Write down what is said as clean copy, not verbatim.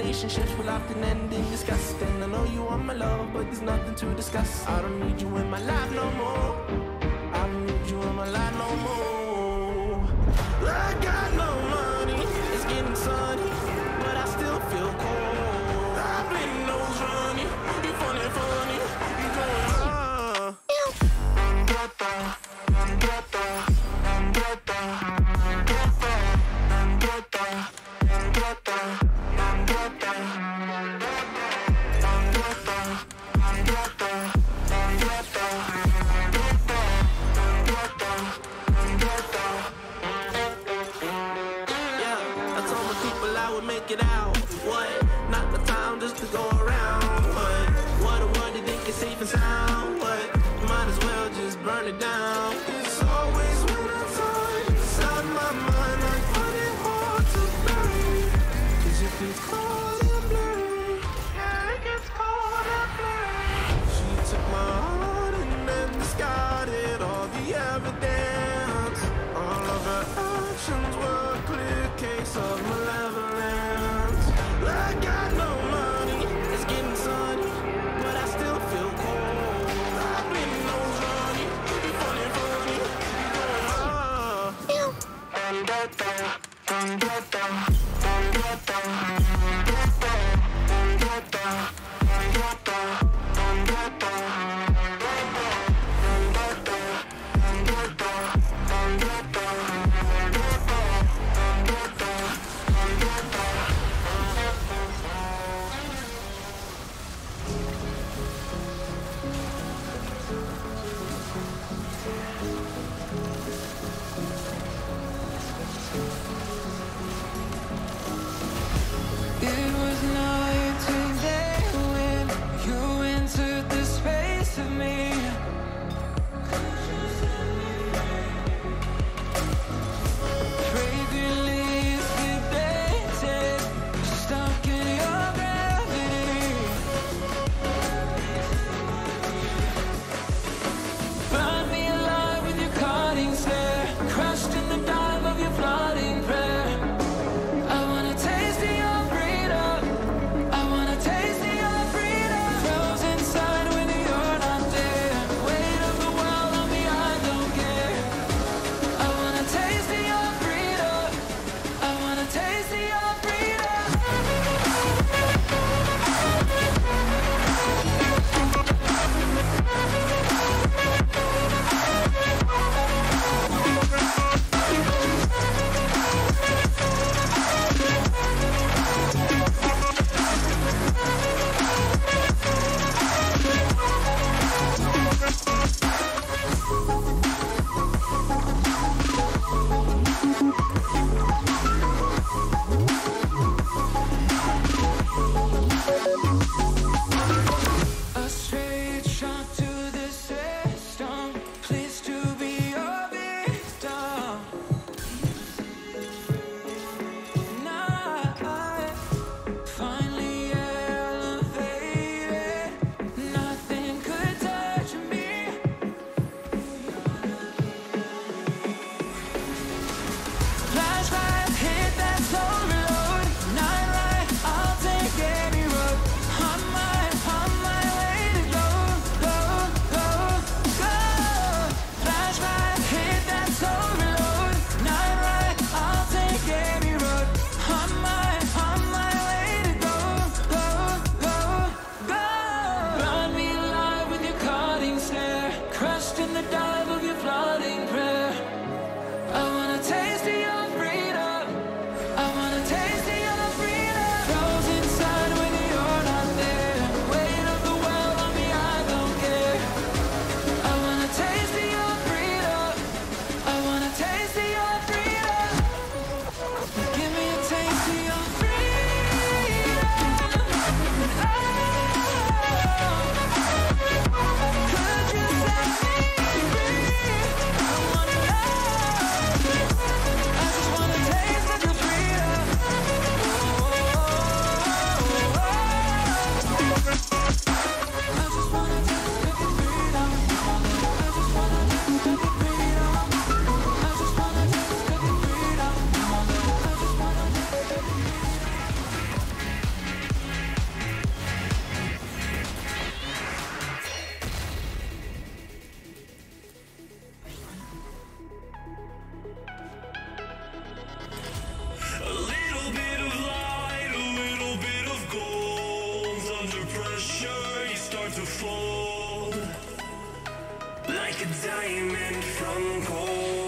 relationships will often end in disgust. And I know you want my love, but there's nothing to discuss. I don't need you in my life no more. I don't need you in my life no more. I got no money, it's getting sunny, but I still feel cold. I've been nose running, you funny, you going make it out. What? Not the time just to go around. What do you think is safe and sound? What? Might as well just burn it down. It's always winter time inside my mind, like funny hard to bury. Cause it gets cold and blurry. Yeah, it gets cold and blurry. She took my heart and then discarded all the evidence. All of her actions were a clear case of malevolence. I got no money, it's getting sunny, but I still feel cold. I've been nose running, you funny, unfold like a diamond from gold.